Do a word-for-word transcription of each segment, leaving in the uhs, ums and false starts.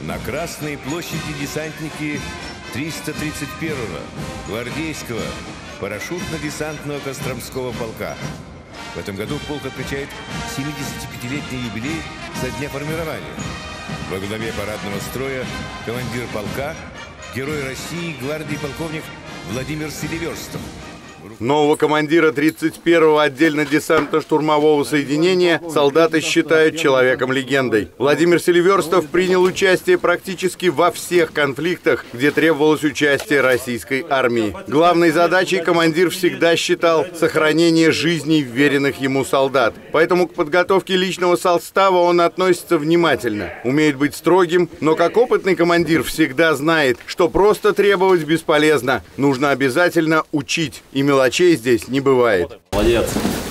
На Красной площади десантники триста тридцать первого гвардейского парашютно-десантного Костромского полка. В этом году полк отмечает семидесятипятилетний юбилей со дня формирования. Во главе парадного строя командир полка, герой России, гвардии полковник Владимир Селиверстов. Нового командира тридцать первого отдельно-десантно-штурмового соединения солдаты считают человеком-легендой. Владимир Селиверстов принял участие практически во всех конфликтах, где требовалось участие российской армии. Главной задачей командир всегда считал сохранение жизней вверенных ему солдат. Поэтому к подготовке личного состава он относится внимательно. Умеет быть строгим, но как опытный командир всегда знает, что просто требовать бесполезно. Нужно обязательно учить. И мелочей здесь не бывает. Молодец.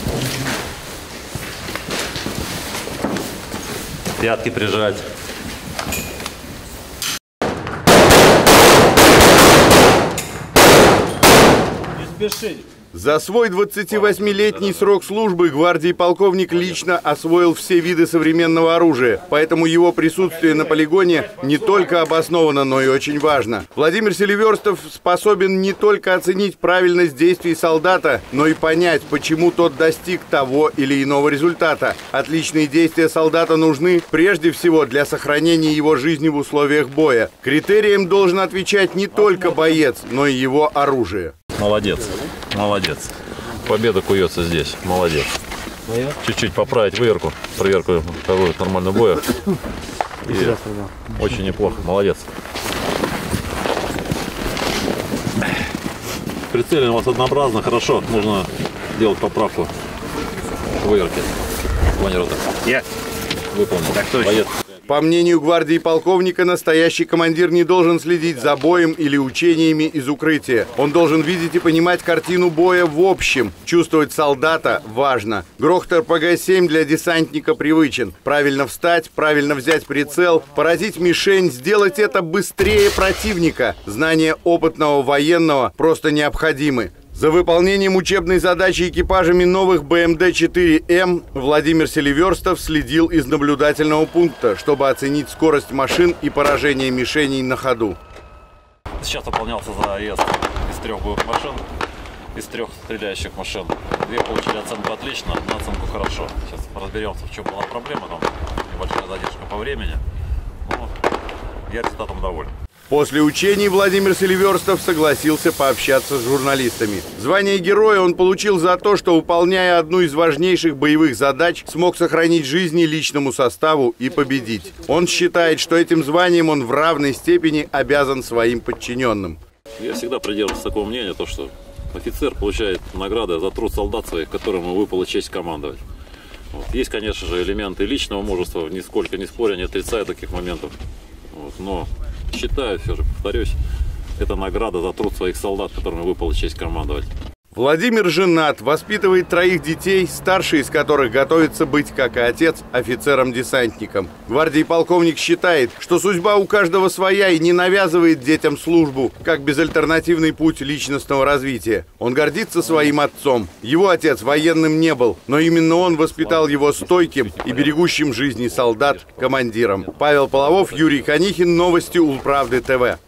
Пятки прижать. Не спеши. За свой двадцативосьмилетний срок службы гвардии полковник лично освоил все виды современного оружия, поэтому его присутствие на полигоне не только обосновано, но и очень важно. Владимир Селиверстов способен не только оценить правильность действий солдата, но и понять, почему тот достиг того или иного результата. Отличные действия солдата нужны прежде всего для сохранения его жизни в условиях боя. Критериям должен отвечать не только боец, но и его оружие. Молодец, молодец. Победа куется здесь. Молодец. Чуть-чуть поправить выверку, проверку нормального боя. И очень неплохо. Молодец. Прицелен у вас однообразно, хорошо. Нужно делать поправку выверки. Планировка. Я выполнил. Так точно. Боец. По мнению гвардии полковника, настоящий командир не должен следить за боем или учениями из укрытия. Он должен видеть и понимать картину боя в общем. Чувствовать солдата важно. Грохот эр пэ гэ семь для десантника привычен. Правильно встать, правильно взять прицел, поразить мишень, сделать это быстрее противника. Знания опытного военного просто необходимы. За выполнением учебной задачи экипажами новых бэ эм дэ четыре эм Владимир Селиверстов следил из наблюдательного пункта, чтобы оценить скорость машин и поражение мишеней на ходу. Сейчас выполнялся заезд из трех боевых машин, из трех стреляющих машин. Две получили оценку отлично, на оценку хорошо. Сейчас разберемся, в чем была проблема, там небольшая задержка по времени. Но я результатом доволен. После учений Владимир Селиверстов согласился пообщаться с журналистами. Звание героя он получил за то, что, выполняя одну из важнейших боевых задач, смог сохранить жизни личному составу и победить. Он считает, что этим званием он в равной степени обязан своим подчиненным. Я всегда придерживаюсь такого мнения, то, что офицер получает награды за труд солдат своих, которым ему выпала честь командовать. Вот. Есть, конечно же, элементы личного мужества, нисколько не споря, не отрицая таких моментов. Вот. Но считаю, все же, повторюсь, это награда за труд своих солдат, которым выпала честь командовать. Владимир женат, воспитывает троих детей, старший из которых готовится быть, как и отец, офицером-десантником. Гвардии полковник считает, что судьба у каждого своя и не навязывает детям службу, как безальтернативный путь личностного развития. Он гордится своим отцом. Его отец военным не был, но именно он воспитал его стойким и берегущим жизни солдат командиром. Павел Половов, Юрий Конихин, новости Улправды тэ вэ.